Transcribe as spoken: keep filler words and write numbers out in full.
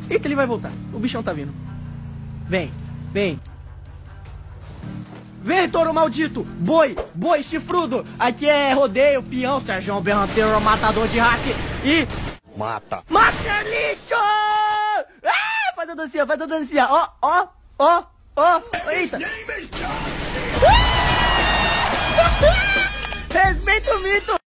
Eita, ele vai voltar. O bichão tá vindo. Vem, vem. Vem, touro maldito! Boi, boi chifrudo! Aqui é rodeio, peão, Sérgio Berranteiro, matador de hack e... Mata! Mata lixo! Ah, faz a dancinha, faz a dancinha! Ó, ó, ó, ó! Eita! Respeita o mito!